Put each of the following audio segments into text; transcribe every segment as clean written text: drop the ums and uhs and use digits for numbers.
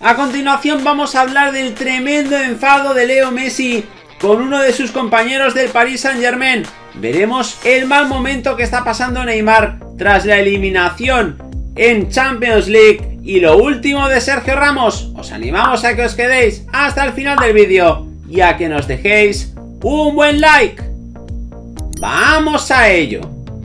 A continuación vamos a hablar del tremendo enfado de Leo Messi con uno de sus compañeros del Paris Saint-Germain. Veremos el mal momento que está pasando Neymar tras la eliminación en Champions League y lo último de Sergio Ramos. Os animamos a que os quedéis hasta el final del vídeo y a que nos dejéis un buen like. ¡Vamos a ello!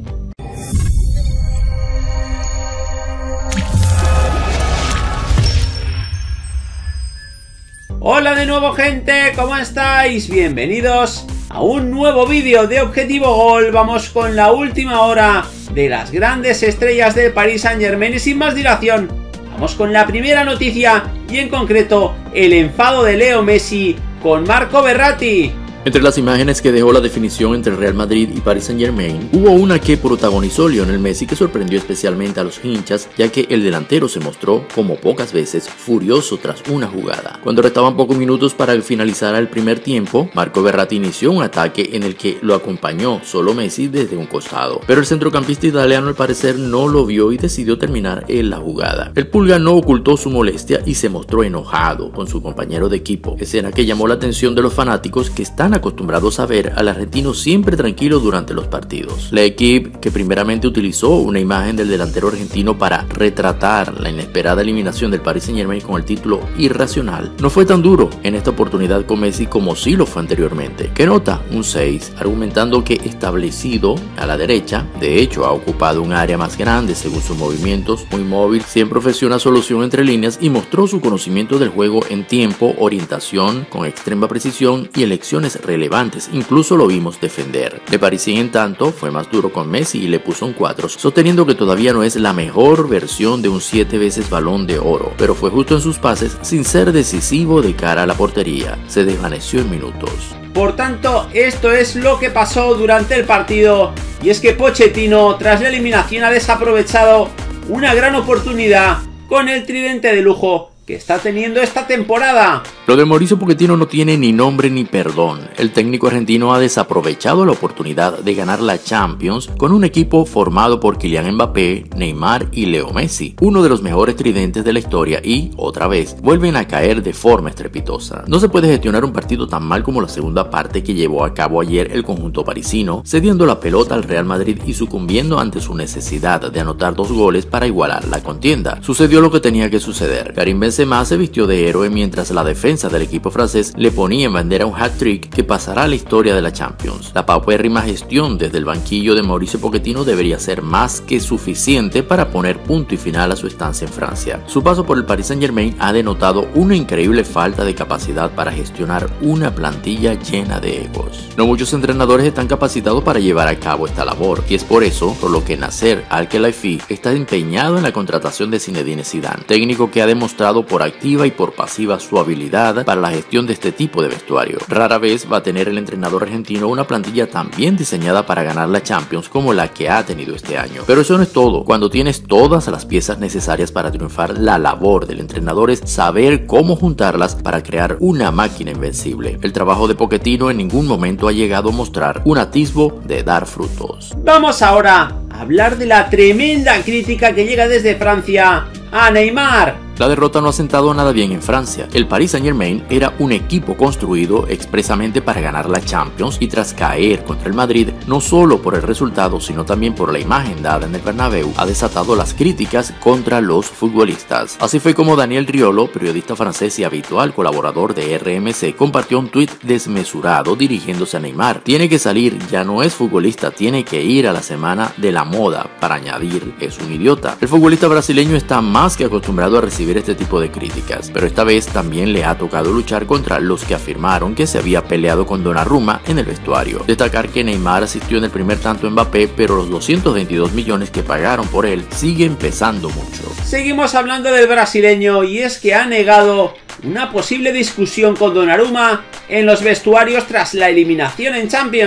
Hola de nuevo, gente, ¿cómo estáis? Bienvenidos a un nuevo vídeo de Objetivo Gol. Vamos con la última hora de las grandes estrellas del Paris Saint-Germain y sin más dilación, vamos con la primera noticia y en concreto el enfado de Leo Messi con Marco Verratti. Entre las imágenes que dejó la definición entre Real Madrid y Paris Saint-Germain, hubo una que protagonizó Lionel Messi que sorprendió especialmente a los hinchas, ya que el delantero se mostró, como pocas veces, furioso tras una jugada. Cuando restaban pocos minutos para que finalizara el primer tiempo, Marco Verratti inició un ataque en el que lo acompañó solo Messi desde un costado, pero el centrocampista italiano al parecer no lo vio y decidió terminar en la jugada. El Pulga no ocultó su molestia y se mostró enojado con su compañero de equipo, escena que llamó la atención de los fanáticos que están acostumbrados a ver al argentino siempre tranquilo durante los partidos. La equipe, que primeramente utilizó una imagen del delantero argentino para retratar la inesperada eliminación del Paris Saint-Germain con el título Irracional, no fue tan duro en esta oportunidad con Messi como sí lo fue anteriormente. ¿Qué nota? Un 6, argumentando que establecido a la derecha, de hecho ha ocupado un área más grande según sus movimientos, muy móvil, siempre ofreció una solución entre líneas y mostró su conocimiento del juego en tiempo, orientación con extrema precisión y elecciones relevantes, incluso lo vimos defender. Le Parisien en tanto fue más duro con Messi y le puso un 4, sosteniendo que todavía no es la mejor versión de un 7 veces Balón de Oro, pero fue justo en sus pases sin ser decisivo de cara a la portería. Se desvaneció en minutos. Por tanto, esto es lo que pasó durante el partido y es que Pochettino tras la eliminación ha desaprovechado una gran oportunidad con el tridente de lujo que está teniendo esta temporada. Lo de Mauricio Pochettino no tiene ni nombre ni perdón. El técnico argentino ha desaprovechado la oportunidad de ganar la Champions con un equipo formado por Kylian Mbappé, Neymar y Leo Messi, uno de los mejores tridentes de la historia y, otra vez, vuelven a caer de forma estrepitosa. No se puede gestionar un partido tan mal como la segunda parte que llevó a cabo ayer el conjunto parisino, cediendo la pelota al Real Madrid y sucumbiendo ante su necesidad de anotar 2 goles para igualar la contienda. Sucedió lo que tenía que suceder. Karim Benzema se vistió de héroe mientras la defensa del equipo francés le ponía en bandera un hat-trick que pasará a la historia de la Champions. La paupérrima gestión desde el banquillo de Mauricio Pochettino debería ser más que suficiente para poner punto y final a su estancia en Francia. Su paso por el Paris Saint-Germain ha denotado una increíble falta de capacidad para gestionar una plantilla llena de egos. No muchos entrenadores están capacitados para llevar a cabo esta labor y es por eso por lo que Nasser Al-Khelaifi está empeñado en la contratación de Zinedine Zidane, técnico que ha demostrado por activa y por pasiva su habilidad para la gestión de este tipo de vestuario. Rara vez va a tener el entrenador argentino una plantilla tan bien diseñada para ganar la Champions como la que ha tenido este año. Pero eso no es todo. Cuando tienes todas las piezas necesarias para triunfar, la labor del entrenador es saber cómo juntarlas para crear una máquina invencible. El trabajo de Pochettino en ningún momento ha llegado a mostrar un atisbo de dar frutos. Vamos ahora a hablar de la tremenda crítica que llega desde Francia a Neymar. La derrota no ha sentado nada bien en Francia. El Paris Saint-Germain era un equipo construido expresamente para ganar la Champions y tras caer contra el Madrid, no solo por el resultado sino también por la imagen dada en el Bernabéu, ha desatado las críticas contra los futbolistas. Así fue como Daniel Riolo, periodista francés y habitual colaborador de RMC, compartió un tuit desmesurado dirigiéndose a Neymar. Tiene que salir, ya no es futbolista, tiene que ir a la semana de la moda, para añadir, es un idiota. El futbolista brasileño está más que acostumbrado a recibir este tipo de críticas, pero esta vez también le ha tocado luchar contra los que afirmaron que se había peleado con Donnarumma en el vestuario. Destacar que Neymar asistió en el primer tanto en Mbappé, pero los 222 millones que pagaron por él siguen pesando mucho. Seguimos hablando del brasileño y es que ha negado una posible discusión con Donnarumma en los vestuarios tras la eliminación en Champions.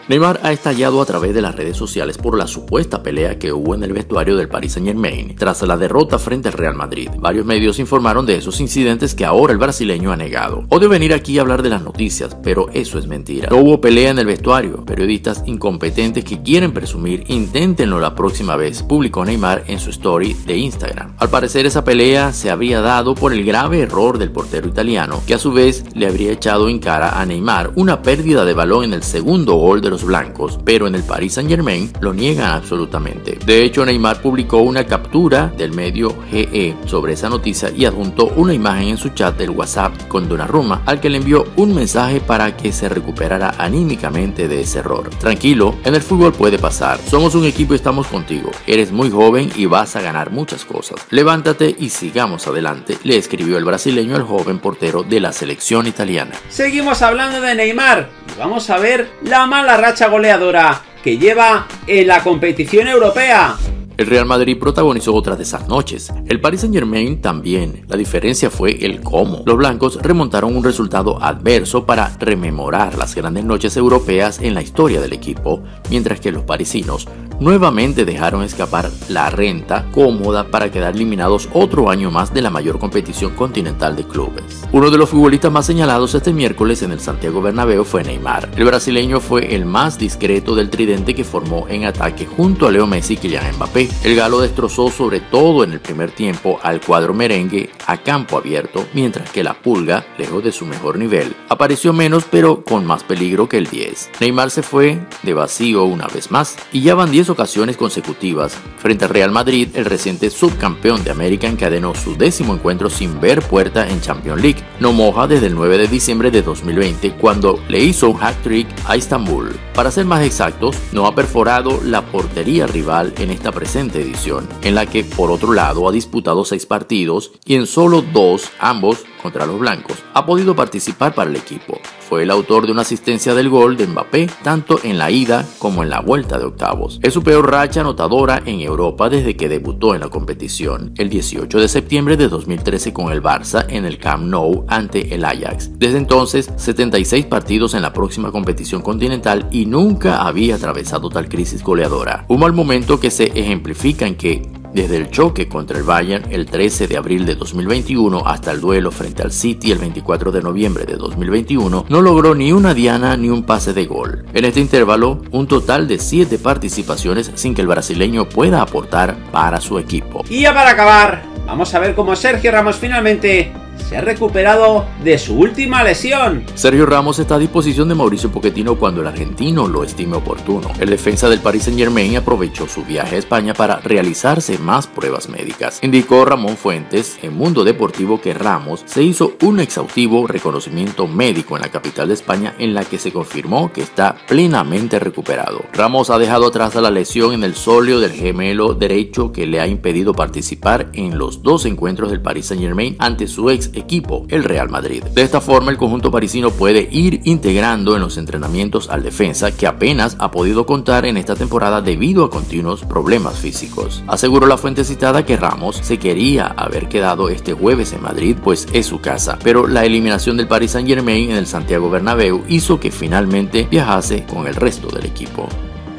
Neymar ha estallado a través de las redes sociales por la supuesta pelea que hubo en el vestuario del Paris Saint-Germain tras la derrota frente al Real Madrid. Varios medios informaron de esos incidentes que ahora el brasileño ha negado. Odio venir aquí a hablar de las noticias, pero eso es mentira. No hubo pelea en el vestuario. Periodistas incompetentes que quieren presumir, inténtenlo la próxima vez, publicó Neymar en su story de Instagram. Al parecer esa pelea se habría dado por el grave error del portero italiano, que a su vez le habría echado en cara a Neymar una pérdida de balón en el segundo gol de los blancos, pero en el Paris Saint-Germain lo niegan absolutamente. De hecho, Neymar publicó una captura del medio GE sobre esa noticia y adjuntó una imagen en su chat del WhatsApp con Donnarumma, al que le envió un mensaje para que se recuperara anímicamente de ese error. Tranquilo, en el fútbol puede pasar. Somos un equipo y estamos contigo. Eres muy joven y vas a ganar muchas cosas. Levántate y sigamos adelante, le escribió el brasileño al joven portero de la selección italiana. Seguimos hablando de Neymar y vamos a ver la mala racha goleadora que lleva en la competición europea. El Real Madrid protagonizó otras de esas noches. El Paris Saint-Germain también. La diferencia fue el cómo. Los blancos remontaron un resultado adverso para rememorar las grandes noches europeas en la historia del equipo, mientras que los parisinos nuevamente dejaron escapar la renta cómoda para quedar eliminados otro año más de la mayor competición continental de clubes. Uno de los futbolistas más señalados este miércoles en el Santiago Bernabéu fue Neymar. El brasileño fue el más discreto del tridente que formó en ataque junto a Leo Messi y Kylian Mbappé. El galo destrozó sobre todo en el primer tiempo al cuadro merengue a campo abierto, mientras que la Pulga, lejos de su mejor nivel, apareció menos pero con más peligro que el 10. Neymar se fue de vacío una vez más y ya van 10 ocasiones consecutivas. Frente al Real Madrid, el reciente subcampeón de América encadenó su 10º encuentro sin ver puerta en Champions League. No moja desde el 9 de diciembre de 2020 cuando le hizo un hat-trick a Estambul. Para ser más exactos, no ha perforado la portería rival en esta presente edición, en la que por otro lado ha disputado 6 partidos y en solo 2, ambos contra los blancos, ha podido participar para el equipo. Fue el autor de una asistencia del gol de Mbappé tanto en la ida como en la vuelta de octavos. Es su peor racha anotadora en Europa desde que debutó en la competición el 18 de septiembre de 2013 con el Barça en el Camp Nou ante el Ajax. Desde entonces, 76 partidos en la próxima competición continental y nunca había atravesado tal crisis goleadora. Un mal momento que se ejemplifica en que desde el choque contra el Bayern el 13 de abril de 2021 hasta el duelo frente al City el 24 de noviembre de 2021, no logró ni una diana ni un pase de gol. En este intervalo, un total de 7 participaciones sin que el brasileño pueda aportar para su equipo. Y ya para acabar, vamos a ver cómo Sergio Ramos finalmente se ha recuperado de su última lesión. Sergio Ramos está a disposición de Mauricio Pochettino cuando el argentino lo estime oportuno. El defensa del Paris Saint-Germain aprovechó su viaje a España para realizarse más pruebas médicas. Indicó Ramón Fuentes en Mundo Deportivo que Ramos se hizo un exhaustivo reconocimiento médico en la capital de España en la que se confirmó que está plenamente recuperado. Ramos ha dejado atrás a la lesión en el sóleo del gemelo derecho que le ha impedido participar en los 2 encuentros del Paris Saint-Germain ante su ex equipo, el Real Madrid. De esta forma, el conjunto parisino puede ir integrando en los entrenamientos al defensa que apenas ha podido contar en esta temporada debido a continuos problemas físicos. Aseguró la fuente citada que Ramos se quería haber quedado este jueves en Madrid, pues es su casa, pero la eliminación del Paris Saint-Germain en el Santiago Bernabéu hizo que finalmente viajase con el resto del equipo.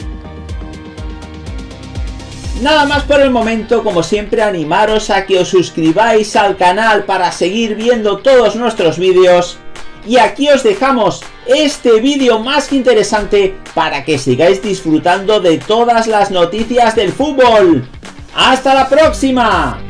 Nada más por el momento, como siempre animaros a que os suscribáis al canal para seguir viendo todos nuestros vídeos. Y aquí os dejamos este vídeo más que interesante para que sigáis disfrutando de todas las noticias del fútbol. ¡Hasta la próxima!